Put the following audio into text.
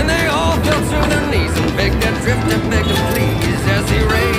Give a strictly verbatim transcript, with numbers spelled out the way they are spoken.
And they all fell to their knees and begged and drifted, begged and please as he raised